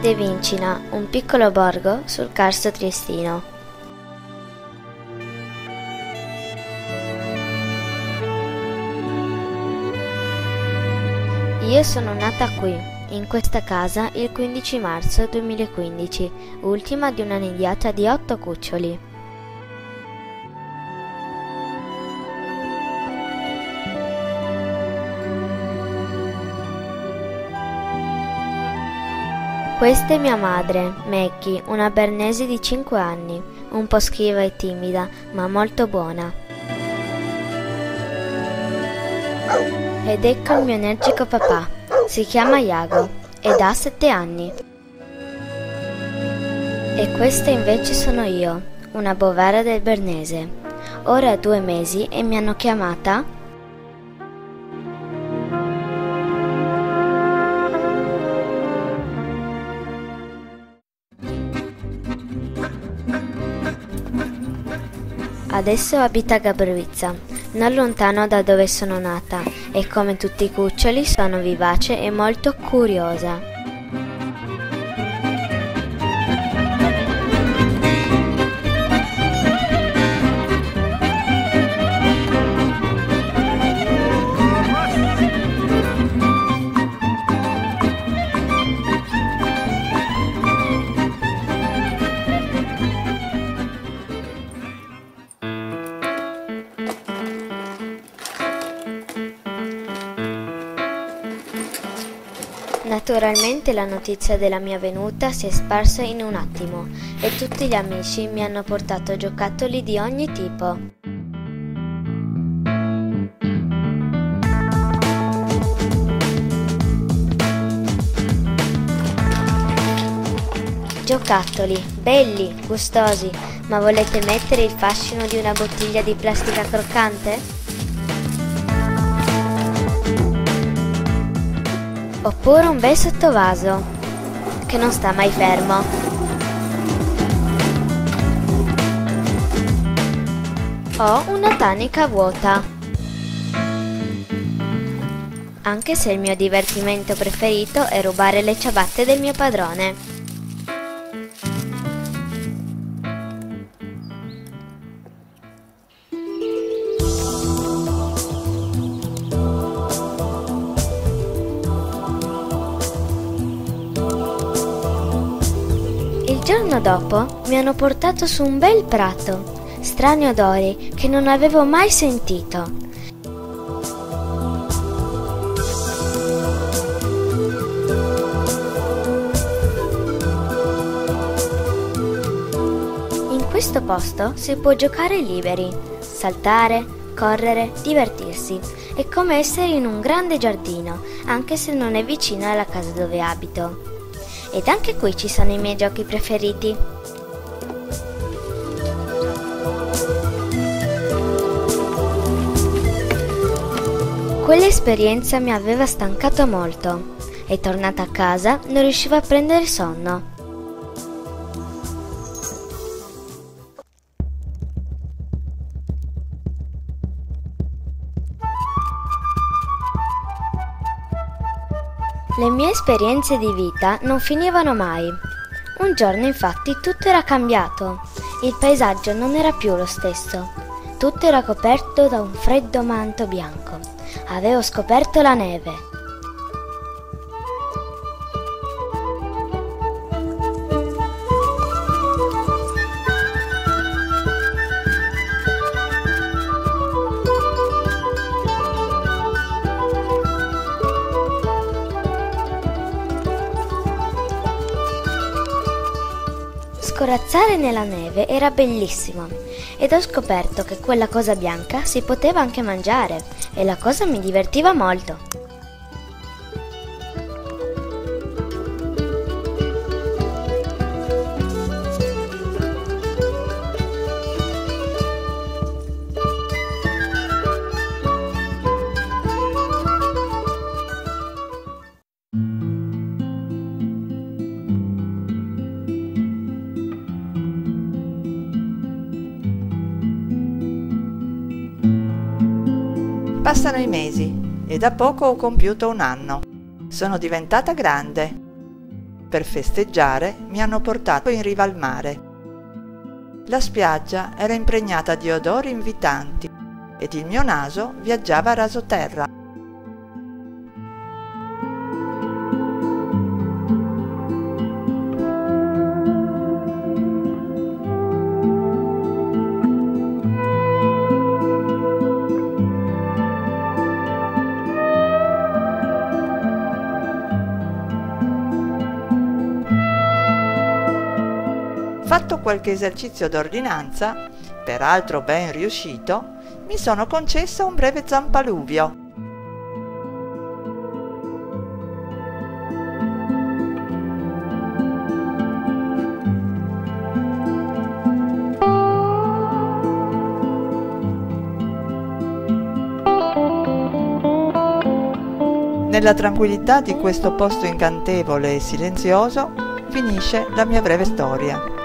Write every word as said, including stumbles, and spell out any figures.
De Vincina, un piccolo borgo sul Carso triestino. Io sono nata qui, in questa casa, il quindici marzo duemilaquindici, ultima di una nidiata di otto cuccioli. Questa è mia madre, Maggie, una bernese di cinque anni, un po' schiva e timida, ma molto buona. Ed ecco il mio energico papà, si chiama Iago ed ha sette anni. E questa invece sono io, una bovara del Bernese. Ora ha due mesi e mi hanno chiamata Adesso abita a Gabrovizza, non lontano da dove sono nata, e come tutti i cuccioli sono vivace e molto curiosa. Naturalmente la notizia della mia venuta si è sparsa in un attimo e tutti gli amici mi hanno portato giocattoli di ogni tipo. Giocattoli, belli, gustosi, ma volete mettere il fascino di una bottiglia di plastica croccante? Oppure un bel sottovaso, che non sta mai fermo. O una tanica vuota. Anche se il mio divertimento preferito è rubare le ciabatte del mio padrone. Il giorno dopo mi hanno portato su un bel prato, strani odori che non avevo mai sentito. In questo posto si può giocare liberi, saltare, correre, divertirsi. È come essere in un grande giardino, anche se non è vicino alla casa dove abito. Ed anche qui ci sono i miei giochi preferiti. Quell'esperienza mi aveva stancato molto e tornata a casa non riuscivo a prendere sonno. Le mie esperienze di vita non finivano mai. Un giorno infatti tutto era cambiato. Il paesaggio non era più lo stesso. Tutto era coperto da un freddo manto bianco. Avevo scoperto la neve. Corazzare nella neve era bellissimo ed ho scoperto che quella cosa bianca si poteva anche mangiare e la cosa mi divertiva molto. Passano i mesi e da poco ho compiuto un anno. Sono diventata grande. Per festeggiare mi hanno portato in riva al mare. La spiaggia era impregnata di odori invitanti ed il mio naso viaggiava rasoterra. Fatto qualche esercizio d'ordinanza, peraltro ben riuscito, mi sono concessa un breve zampaluvio. Nella tranquillità di questo posto incantevole e silenzioso finisce la mia breve storia.